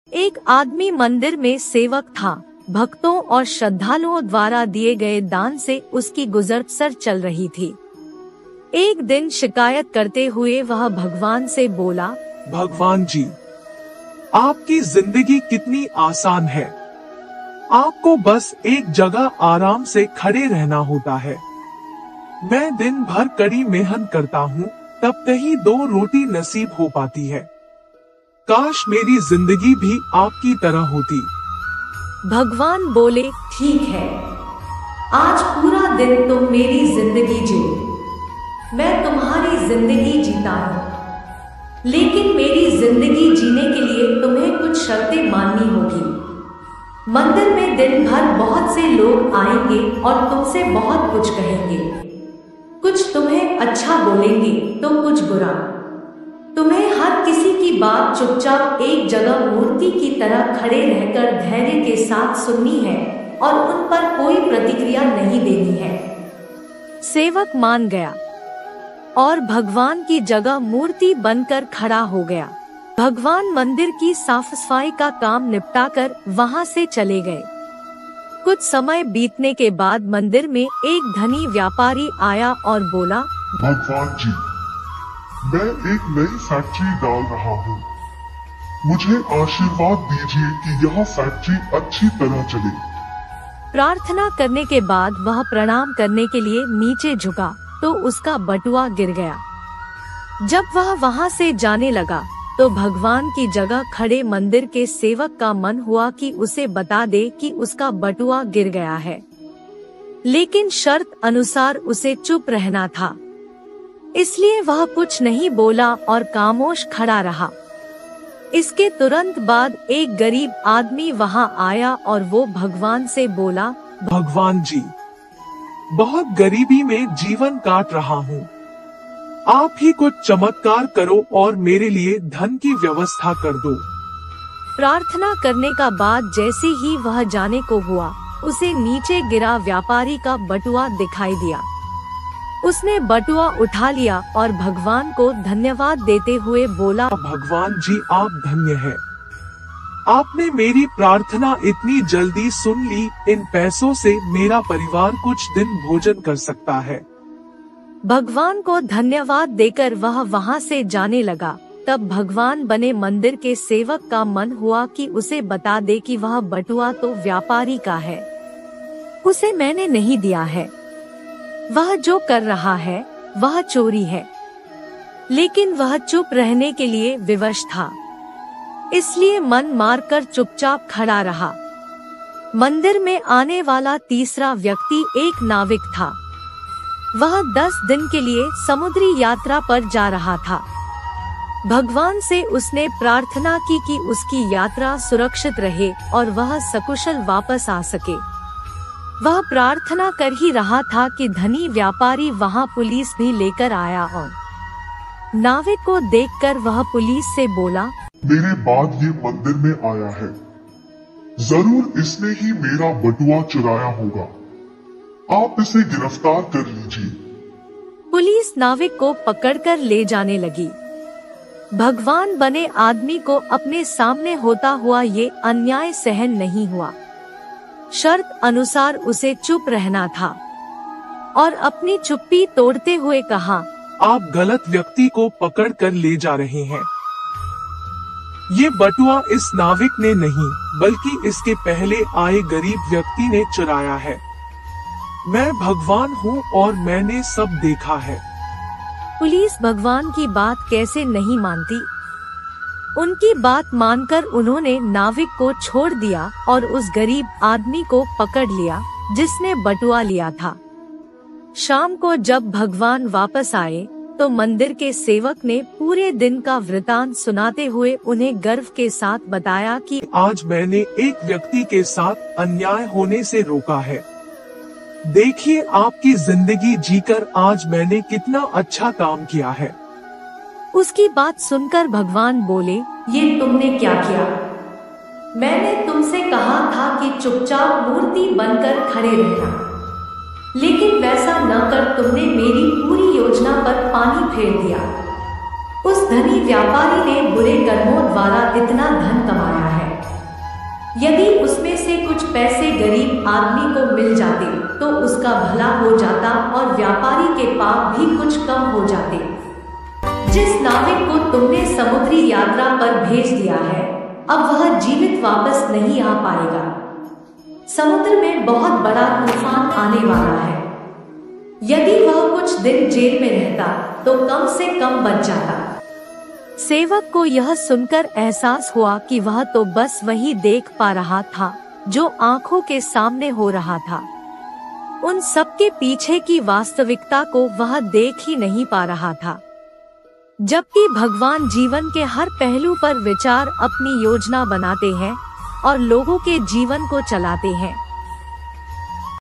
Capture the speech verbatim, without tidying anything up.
एक आदमी मंदिर में सेवक था। भक्तों और श्रद्धालुओं द्वारा दिए गए दान से उसकी गुजर बसर चल रही थी। एक दिन शिकायत करते हुए वह भगवान से बोला, भगवान जी, आपकी जिंदगी कितनी आसान है। आपको बस एक जगह आराम से खड़े रहना होता है। मैं दिन भर कड़ी मेहनत करता हूँ, तब कहीं दो रोटी नसीब हो पाती है। काश मेरी जिंदगी भी आपकी तरह होती। भगवान बोले, ठीक है, आज पूरा दिन तुम मेरी जिंदगी जियो। मैं तुम्हारी जिंदगी जीता हूँ, लेकिन मेरी जिंदगी जीने के लिए तुम्हें कुछ शर्तें माननी होगी। मंदिर में दिन भर बहुत से लोग आएंगे और तुमसे बहुत कुछ कहेंगे। कुछ तुम्हें अच्छा बोलेंगे तो कुछ बुरा। तुम्हें हर किसी की बात चुपचाप एक जगह मूर्ति की तरह खड़े रहकर धैर्य के साथ सुननी है और उन पर कोई प्रतिक्रिया नहीं देनी है। सेवक मान गया और भगवान की जगह मूर्ति बनकर खड़ा हो गया। भगवान मंदिर की साफ सफाई का काम निपटाकर वहां से चले गए। कुछ समय बीतने के बाद मंदिर में एक धनी व्यापारी आया और बोला, भगवान जी, मैं एक नई फैक्ट्री डाल रहा हूँ। मुझे आशीर्वाद दीजिए कि यह फैक्ट्री अच्छी तरह चले। प्रार्थना करने के बाद वह प्रणाम करने के लिए नीचे झुका तो उसका बटुआ गिर गया। जब वह वहां से जाने लगा तो भगवान की जगह खड़े मंदिर के सेवक का मन हुआ कि उसे बता दे कि उसका बटुआ गिर गया है, लेकिन शर्त अनुसार उसे चुप रहना था। इसलिए वह कुछ नहीं बोला और खामोश खड़ा रहा। इसके तुरंत बाद एक गरीब आदमी वहां आया और वो भगवान से बोला, भगवान जी, बहुत गरीबी में जीवन काट रहा हूँ। आप ही कुछ चमत्कार करो और मेरे लिए धन की व्यवस्था कर दो। प्रार्थना करने का बाद जैसे ही वह जाने को हुआ, उसे नीचे गिरा व्यापारी का बटुआ दिखाई दिया। उसने बटुआ उठा लिया और भगवान को धन्यवाद देते हुए बोला, भगवान जी, आप धन्य हैं। आपने मेरी प्रार्थना इतनी जल्दी सुन ली। इन पैसों से मेरा परिवार कुछ दिन भोजन कर सकता है। भगवान को धन्यवाद देकर वह वहां से जाने लगा। तब भगवान बने मंदिर के सेवक का मन हुआ कि उसे बता दे कि वह बटुआ तो व्यापारी का है, उसे मैंने नहीं दिया है। वह जो कर रहा है वह चोरी है। लेकिन वह चुप रहने के लिए विवश था, इसलिए मन मारकर चुपचाप खड़ा रहा। मंदिर में आने वाला तीसरा व्यक्ति एक नाविक था। वह दस दिन के लिए समुद्री यात्रा पर जा रहा था। भगवान से उसने प्रार्थना की कि उसकी यात्रा सुरक्षित रहे और वह सकुशल वापस आ सके। वह प्रार्थना कर ही रहा था कि धनी व्यापारी वहां पुलिस भी लेकर आया और नाविक को देखकर वह पुलिस से बोला, मेरे बाद ये मंदिर में आया है, जरूर इसने ही मेरा बटुआ चुराया होगा। आप इसे गिरफ्तार कर लीजिए। पुलिस नाविक को पकड़कर ले जाने लगी। भगवान बने आदमी को अपने सामने होता हुआ ये अन्याय सहन नहीं हुआ। शर्त अनुसार उसे चुप रहना था और अपनी चुप्पी तोड़ते हुए कहा, आप गलत व्यक्ति को पकड़ कर ले जा रहे हैं। ये बटुआ इस नाविक ने नहीं, बल्कि इसके पहले आए गरीब व्यक्ति ने चुराया है। मैं भगवान हूँ और मैंने सब देखा है। पुलिस भगवान की बात कैसे नहीं मानती। उनकी बात मानकर उन्होंने नाविक को छोड़ दिया और उस गरीब आदमी को पकड़ लिया जिसने बटुआ लिया था। शाम को जब भगवान वापस आए तो मंदिर के सेवक ने पूरे दिन का वृतांत सुनाते हुए उन्हें गर्व के साथ बताया कि आज मैंने एक व्यक्ति के साथ अन्याय होने से रोका है। देखिए, आपकी जिंदगी जीकर आज मैंने कितना अच्छा काम किया है। उसकी बात सुनकर भगवान बोले, ये तुमने क्या किया? मैंने तुमसे कहा था कि चुपचाप मूर्ति बनकर खड़े रहना, लेकिन वैसा न कर तुमने मेरी पूरी योजना पर पानी फेर दिया। उस धनी व्यापारी ने बुरे कर्मों द्वारा इतना धन कमाया है। यदि उसमें से कुछ पैसे गरीब आदमी को मिल जाते तो उसका भला हो जाता और व्यापारी के पाप भी कुछ कम हो जाते। जिस नाविक को तुमने समुद्री यात्रा पर भेज दिया है, अब वह जीवित वापस नहीं आ पाएगा। समुद्र में बहुत बड़ा तूफान आने वाला है। यदि वह कुछ दिन जेल में रहता तो कम से कम बच जाता। सेवक को यह सुनकर एहसास हुआ कि वह तो बस वही देख पा रहा था जो आंखों के सामने हो रहा था। उन सबके पीछे की वास्तविकता को वह देख ही नहीं पा रहा था। जबकि भगवान जीवन के हर पहलू पर विचार अपनी योजना बनाते हैं और लोगों के जीवन को चलाते हैं।